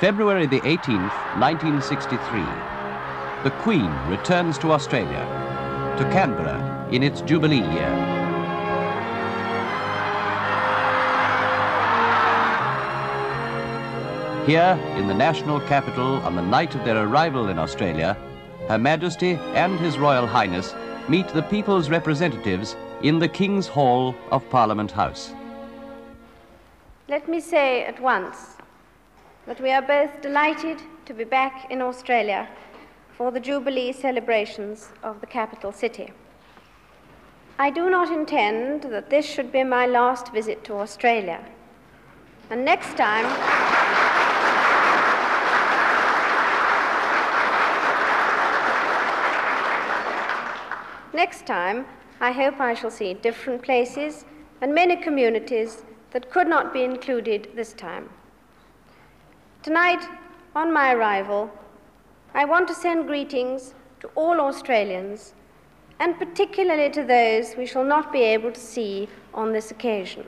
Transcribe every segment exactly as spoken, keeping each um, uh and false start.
February the eighteenth, nineteen sixty-three, the Queen returns to Australia, to Canberra in its Jubilee Year. Here, in the national capital on the night of their arrival in Australia, Her Majesty and His Royal Highness meet the people's representatives in the King's Hall of Parliament House. Let me say at once that we are both delighted to be back in Australia for the Jubilee celebrations of the capital city. I do not intend that this should be my last visit to Australia, and next time next time I hope I shall see different places and many communities that could not be included this time. Tonight, on my arrival, I want to send greetings to all Australians, and particularly to those we shall not be able to see on this occasion.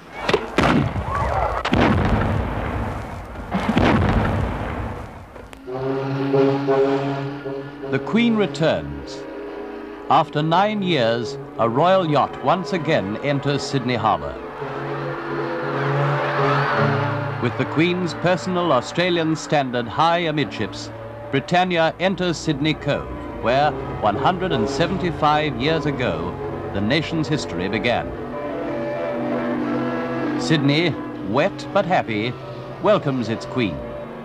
The Queen returns. After nine years, a royal yacht once again enters Sydney Harbour. With the Queen's personal Australian standard high amidships, Britannia enters Sydney Cove, where one hundred seventy-five years ago, the nation's history began. Sydney, wet but happy, welcomes its Queen.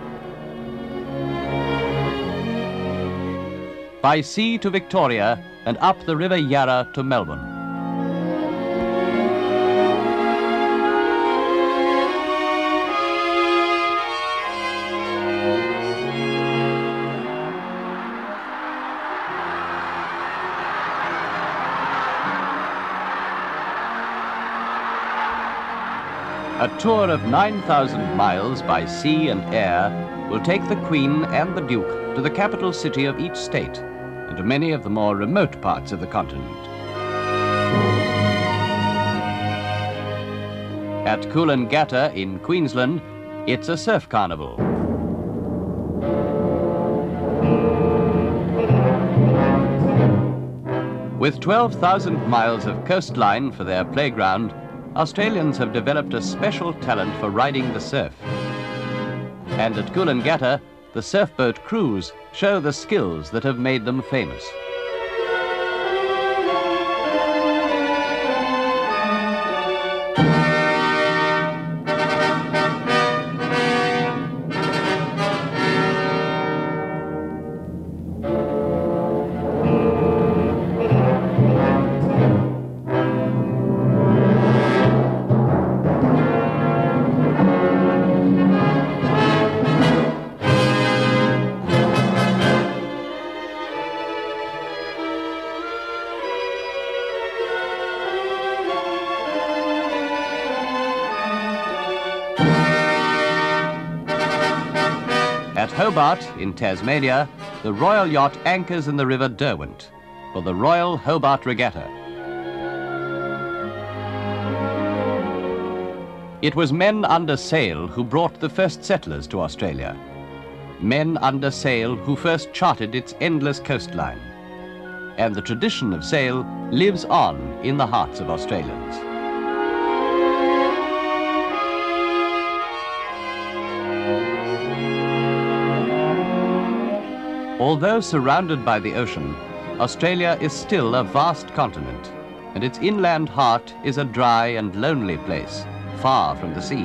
By sea to Victoria and up the River Yarra to Melbourne. A tour of nine thousand miles by sea and air will take the Queen and the Duke to the capital city of each state and to many of the more remote parts of the continent. At Coolangatta in Queensland, it's a surf carnival. With twelve thousand miles of coastline for their playground, Australians have developed a special talent for riding the surf. And at Coolangatta, the surfboat crews show the skills that have made them famous. At Hobart, in Tasmania, the royal yacht anchors in the River Derwent for the Royal Hobart Regatta. It was men under sail who brought the first settlers to Australia. Men under sail who first charted its endless coastline. And the tradition of sail lives on in the hearts of Australians. Although surrounded by the ocean, Australia is still a vast continent, and its inland heart is a dry and lonely place, far from the sea.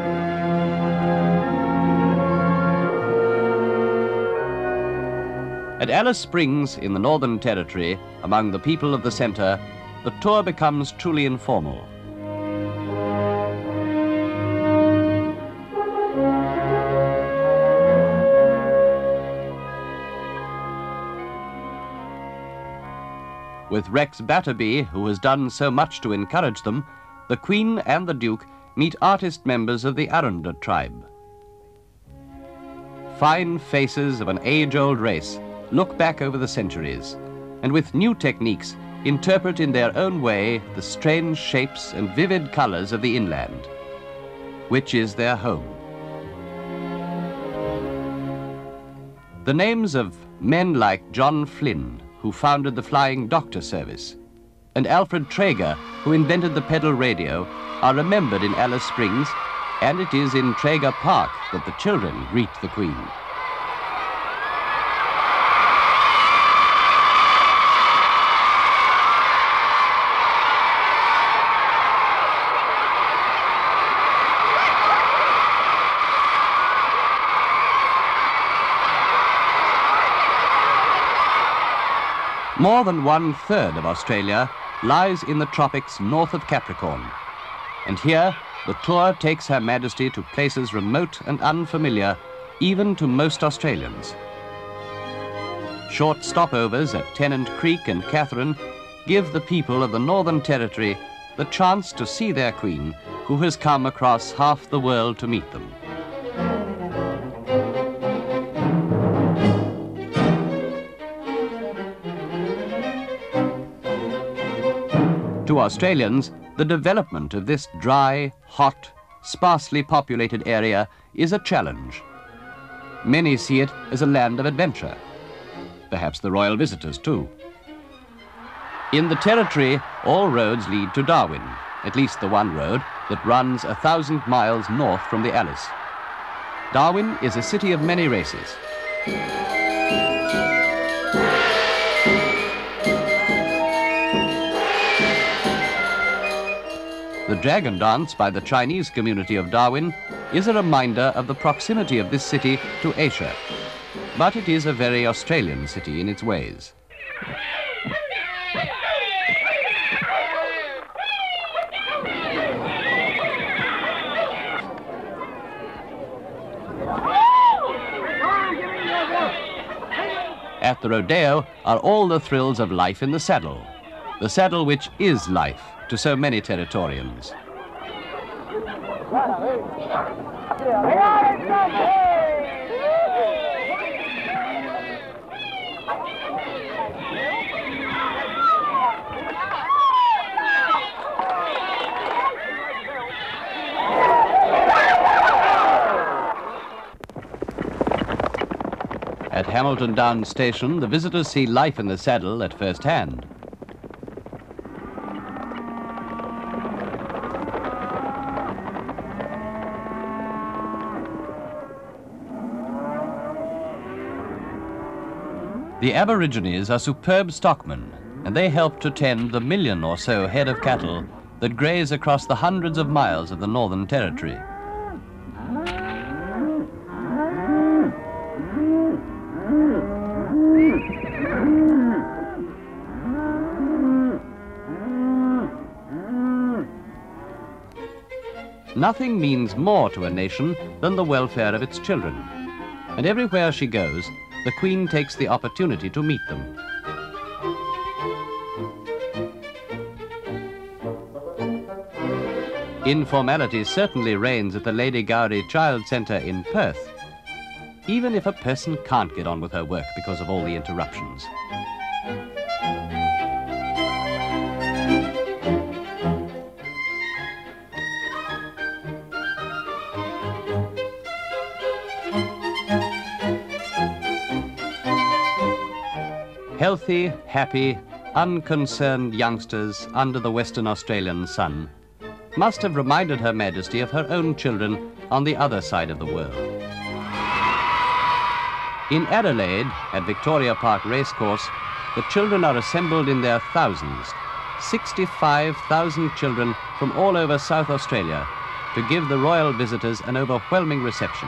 At Alice Springs in the Northern Territory, among the people of the centre, the tour becomes truly informal. With Rex Batterby, who has done so much to encourage them, the Queen and the Duke meet artist members of the Arunda tribe. Fine faces of an age-old race look back over the centuries, and with new techniques interpret in their own way the strange shapes and vivid colors of the inland, which is their home. The names of men like John Flynn, who founded the Flying Doctor Service, and Alfred Traeger, who invented the pedal radio, are remembered in Alice Springs, and it is in Traeger Park that the children greet the Queen. More than one-third of Australia lies in the tropics north of Capricorn, and here the tour takes Her Majesty to places remote and unfamiliar, even to most Australians. Short stopovers at Tennant Creek and Catherine give the people of the Northern Territory the chance to see their Queen, who has come across half the world to meet them. To Australians, the development of this dry, hot, sparsely populated area is a challenge. Many see it as a land of adventure. Perhaps the royal visitors too. In the Territory, all roads lead to Darwin, at least the one road that runs a thousand miles north from the Alice. Darwin is a city of many races. The dragon dance by the Chinese community of Darwin is a reminder of the proximity of this city to Asia, but it is a very Australian city in its ways. At the rodeo are all the thrills of life in the saddle, the saddle which is life to so many Territorians. At Hamilton Downs Station, the visitors see life in the saddle at first hand. The Aborigines are superb stockmen, and they help to tend the million or so head of cattle that graze across the hundreds of miles of the Northern Territory. Nothing means more to a nation than the welfare of its children, and everywhere she goes, the Queen takes the opportunity to meet them. Informality certainly reigns at the Lady Gowrie Child Centre in Perth, even if a person can't get on with her work because of all the interruptions. Healthy, happy, unconcerned youngsters under the Western Australian sun must have reminded Her Majesty of her own children on the other side of the world. In Adelaide, at Victoria Park Racecourse, the children are assembled in their thousands, sixty-five thousand children from all over South Australia, to give the royal visitors an overwhelming reception.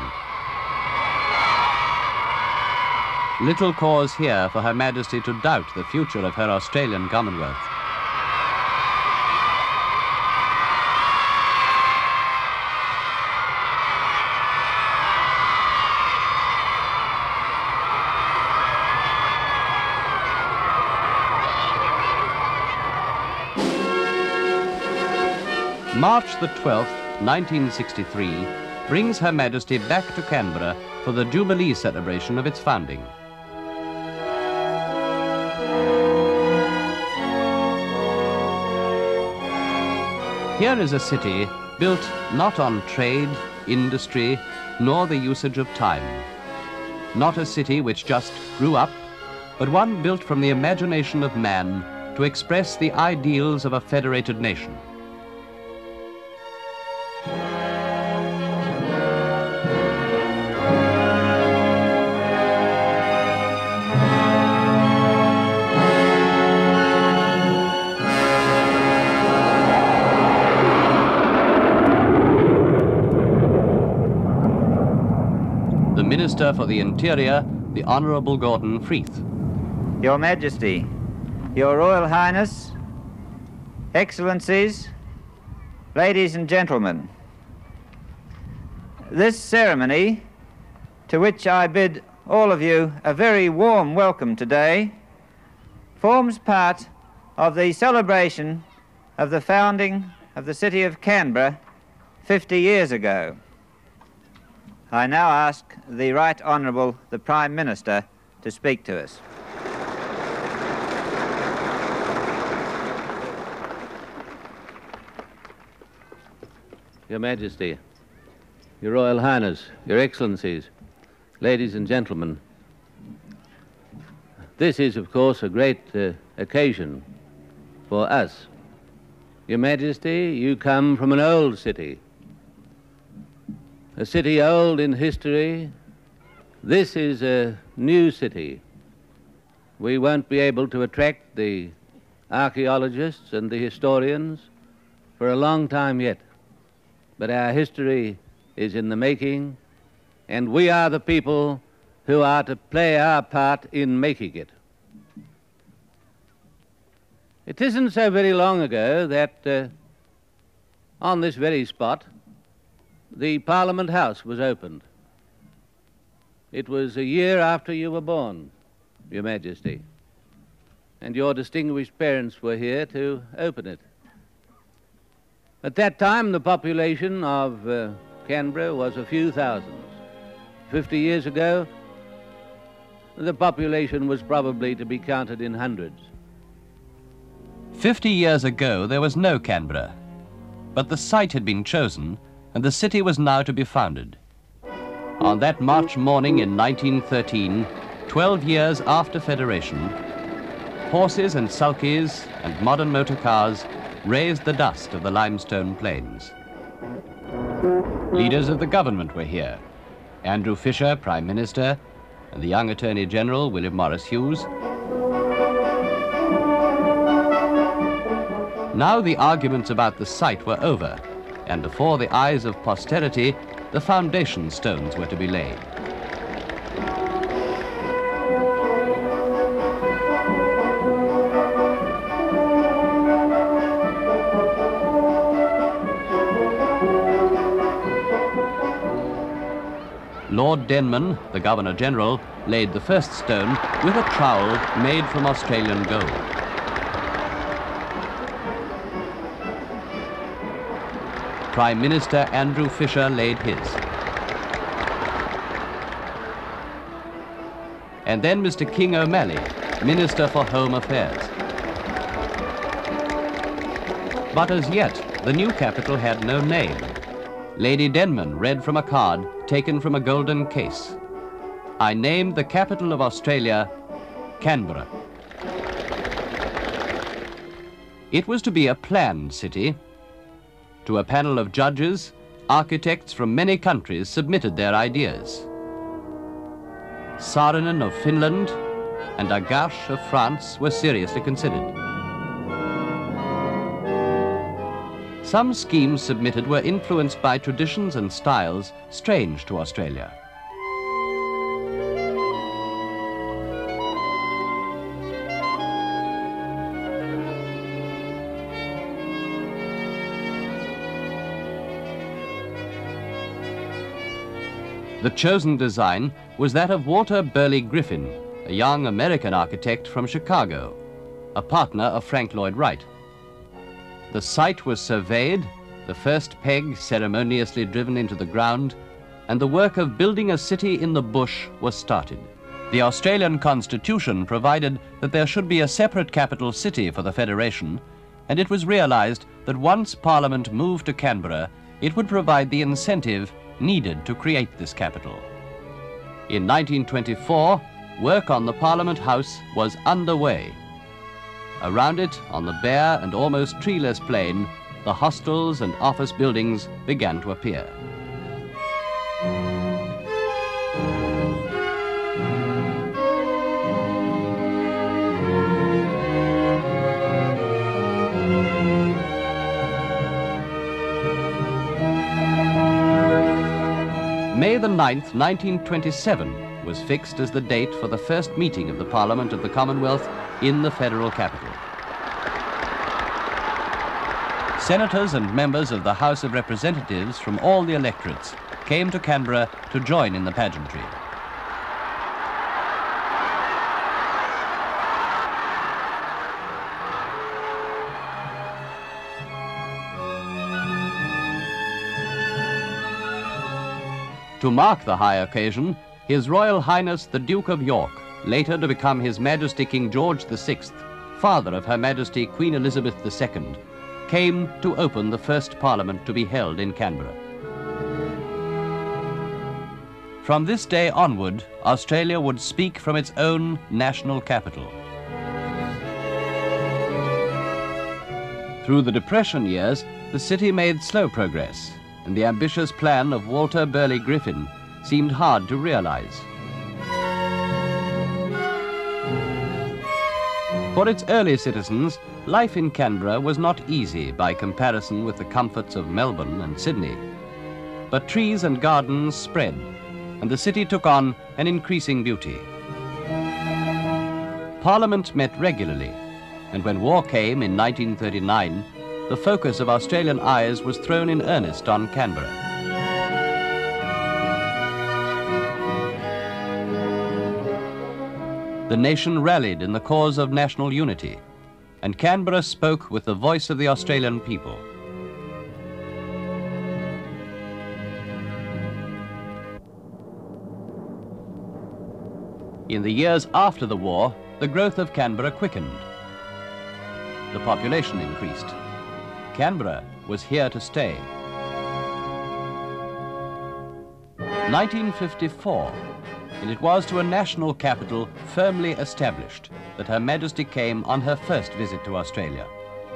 Little cause here for Her Majesty to doubt the future of her Australian Commonwealth. March the twelfth, nineteen sixty-three, brings Her Majesty back to Canberra for the Jubilee celebration of its founding. Here is a city built not on trade, industry, nor the usage of time, not a city which just grew up, but one built from the imagination of man to express the ideals of a federated nation. Minister for the Interior, the Honourable Gordon Freeth. Your Majesty, Your Royal Highness, Excellencies, ladies and gentlemen, this ceremony, to which I bid all of you a very warm welcome today, forms part of the celebration of the founding of the city of Canberra fifty years ago. I now ask the Right Honourable the Prime Minister to speak to us. Your Majesty, Your Royal Highness, Your Excellencies, ladies and gentlemen, this is, of course, a great uh, occasion for us. Your Majesty, you come from an old city, a city old in history. This is a new city. We won't be able to attract the archaeologists and the historians for a long time yet. But our history is in the making, and we are the people who are to play our part in making it. It isn't so very long ago that uh, on this very spot the Parliament House was opened. It was a year after you were born, Your Majesty, and your distinguished parents were here to open it. At that time, the population of uh, Canberra was a few thousands. Fifty years ago, the population was probably to be counted in hundreds. Fifty years ago, there was no Canberra, but the site had been chosen, and the city was now to be founded. On that March morning in nineteen thirteen, twelve years after Federation, horses and sulkies and modern motor cars raised the dust of the limestone plains. Leaders of the government were here. Andrew Fisher, Prime Minister, and the young Attorney General, William Morris Hughes. Now the arguments about the site were over, and before the eyes of posterity, the foundation stones were to be laid. Lord Denman, the Governor-General, laid the first stone with a trowel made from Australian gold. Prime Minister Andrew Fisher laid his. And then Mister King O'Malley, Minister for Home Affairs. But as yet, the new capital had no name. Lady Denman read from a card taken from a golden case. I named the capital of Australia Canberra. It was to be a planned city. To a panel of judges, architects from many countries submitted their ideas. Saarinen of Finland and Agache of France were seriously considered. Some schemes submitted were influenced by traditions and styles strange to Australia. The chosen design was that of Walter Burley Griffin, a young American architect from Chicago, a partner of Frank Lloyd Wright. The site was surveyed, the first peg ceremoniously driven into the ground, and the work of building a city in the bush was started. The Australian Constitution provided that there should be a separate capital city for the Federation, and it was realized that once Parliament moved to Canberra, it would provide the incentive needed to create this capital. In nineteen twenty-four, work on the Parliament House was underway. Around it, on the bare and almost treeless plain, the hostels and office buildings began to appear. May the ninth, nineteen twenty-seven was fixed as the date for the first meeting of the Parliament of the Commonwealth in the federal capital. Senators and members of the House of Representatives from all the electorates came to Canberra to join in the pageantry. To mark the high occasion, His Royal Highness the Duke of York, later to become His Majesty King George the Sixth, father of Her Majesty Queen Elizabeth the Second, came to open the first Parliament to be held in Canberra. From this day onward, Australia would speak from its own national capital. Through the Depression years, the city made slow progress, and the ambitious plan of Walter Burley Griffin seemed hard to realize. For its early citizens, life in Canberra was not easy by comparison with the comforts of Melbourne and Sydney. But trees and gardens spread, and the city took on an increasing beauty. Parliament met regularly, and when war came in nineteen thirty-nine, the focus of Australian eyes was thrown in earnest on Canberra. The nation rallied in the cause of national unity, and Canberra spoke with the voice of the Australian people. In the years after the war, the growth of Canberra quickened. The population increased. Canberra was here to stay. nineteen fifty-four, and it was to a national capital firmly established that Her Majesty came on her first visit to Australia.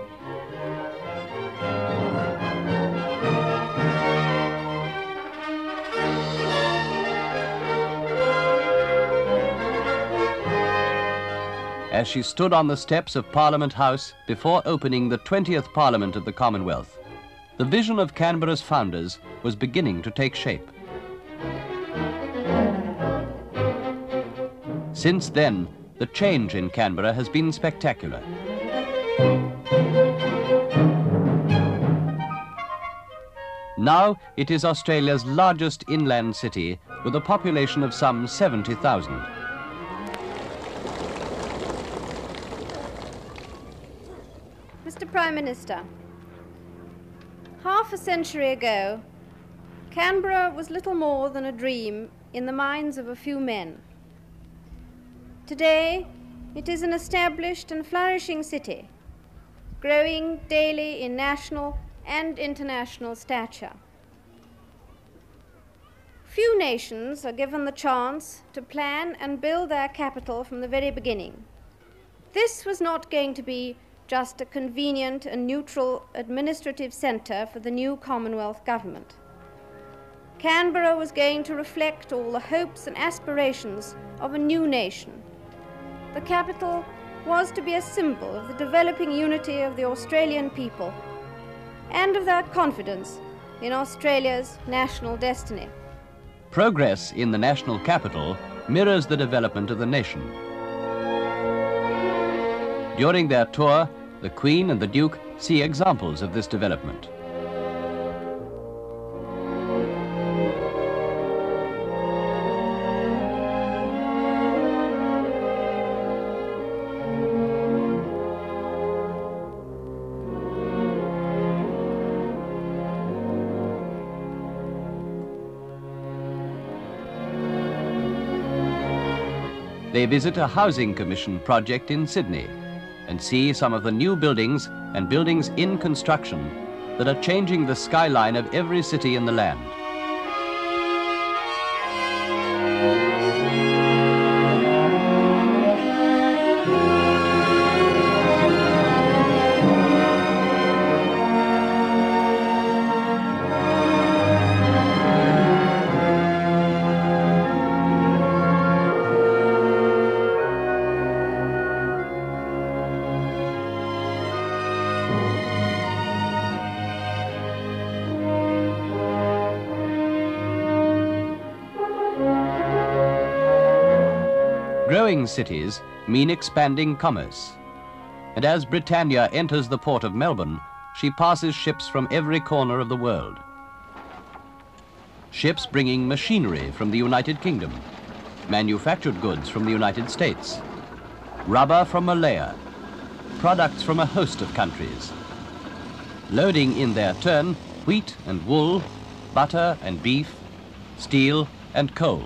As she stood on the steps of Parliament House before opening the twentieth Parliament of the Commonwealth, the vision of Canberra's founders was beginning to take shape. Since then, the change in Canberra has been spectacular. Now it is Australia's largest inland city with a population of some seventy thousand. Mister Prime Minister, half a century ago, Canberra was little more than a dream in the minds of a few men. Today, it is an established and flourishing city, growing daily in national and international stature. Few nations are given the chance to plan and build their capital from the very beginning. This was not going to be just a convenient and neutral administrative centre for the new Commonwealth government. Canberra was going to reflect all the hopes and aspirations of a new nation. The capital was to be a symbol of the developing unity of the Australian people and of their confidence in Australia's national destiny. Progress in the national capital mirrors the development of the nation. During their tour, the Queen and the Duke see examples of this development. They visit a housing commission project in Sydney and see some of the new buildings and buildings in construction that are changing the skyline of every city in the land. Growing cities mean expanding commerce. And as Britannia enters the port of Melbourne, she passes ships from every corner of the world. Ships bringing machinery from the United Kingdom, manufactured goods from the United States, rubber from Malaya, products from a host of countries, loading in their turn wheat and wool, butter and beef, steel and coal.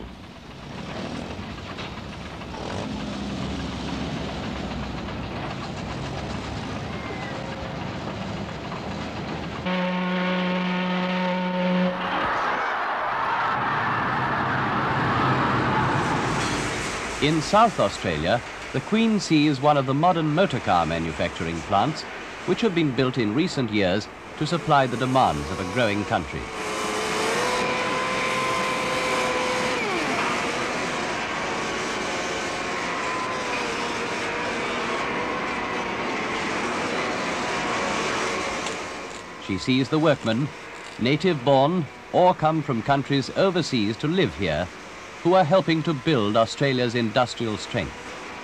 In South Australia, the Queen sees one of the modern motorcar manufacturing plants which have been built in recent years to supply the demands of a growing country. She sees the workmen, native-born or come from countries overseas to live here, who are helping to build Australia's industrial strength.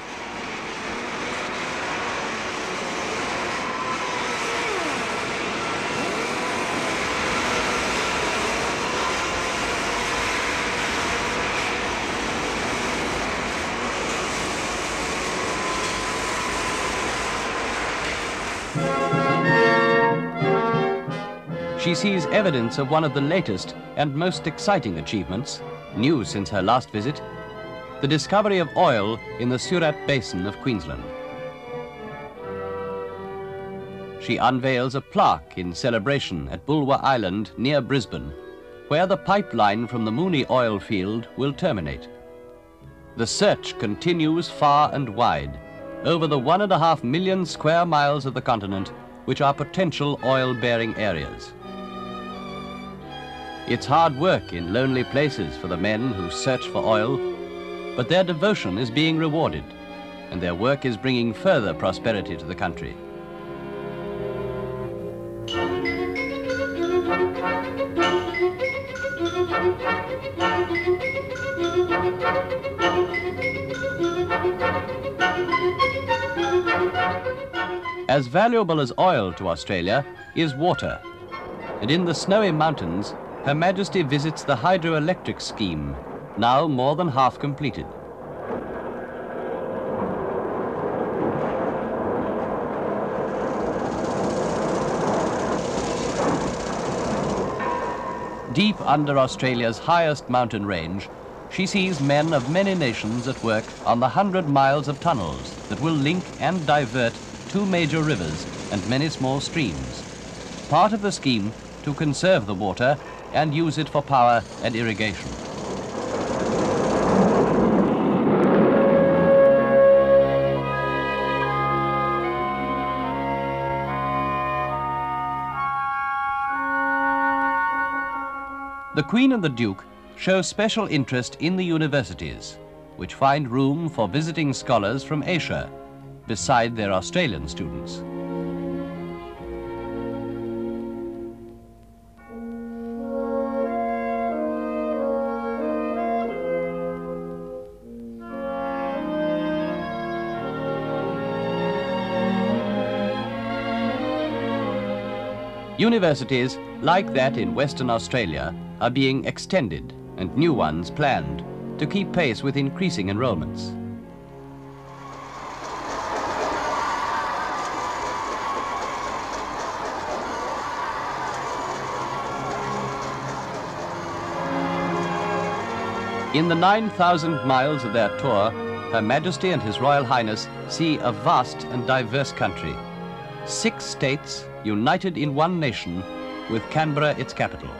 She sees evidence of one of the latest and most exciting achievements, new since her last visit, the discovery of oil in the Surat Basin of Queensland. She unveils a plaque in celebration at Bulwer Island near Brisbane, where the pipeline from the Mooney oil field will terminate. The search continues far and wide, over the one and a half million square miles of the continent, which are potential oil-bearing areas. It's hard work in lonely places for the men who search for oil, but their devotion is being rewarded, and their work is bringing further prosperity to the country. As valuable as oil to Australia is water, and in the snowy mountains, Her Majesty visits the hydroelectric scheme, now more than half completed. Deep under Australia's highest mountain range, she sees men of many nations at work on the hundred miles of tunnels that will link and divert two major rivers and many small streams. Part of the scheme to conserve the water and use it for power and irrigation. The Queen and the Duke show special interest in the universities, which find room for visiting scholars from Asia, beside their Australian students. Universities, like that in Western Australia, are being extended and new ones planned to keep pace with increasing enrolments. In the nine thousand miles of their tour, Her Majesty and His Royal Highness see a vast and diverse country. Six states united in one nation, with Canberra its capital.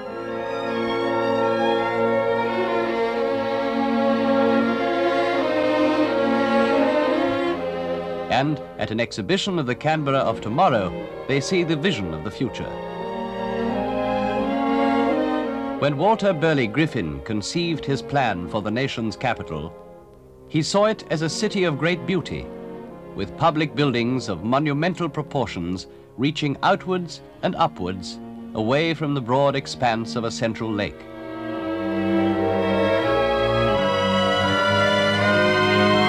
And at an exhibition of the Canberra of tomorrow, they see the vision of the future. When Walter Burley Griffin conceived his plan for the nation's capital, he saw it as a city of great beauty, with public buildings of monumental proportions reaching outwards and upwards, away from the broad expanse of a central lake.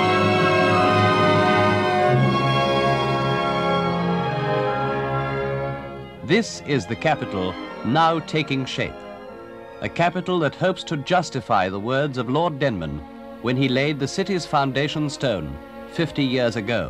This is the capital now taking shape. A capital that hopes to justify the words of Lord Denman when he laid the city's foundation stone fifty years ago.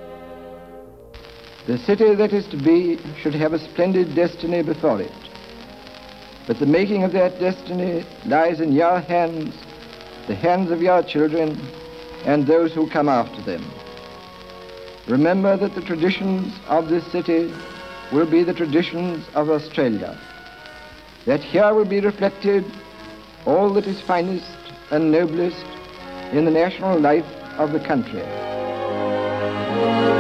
The city that is to be should have a splendid destiny before it. But the making of that destiny lies in your hands, the hands of your children, and those who come after them. Remember that the traditions of this city will be the traditions of Australia, that here will be reflected all that is finest and noblest in the national life of the country.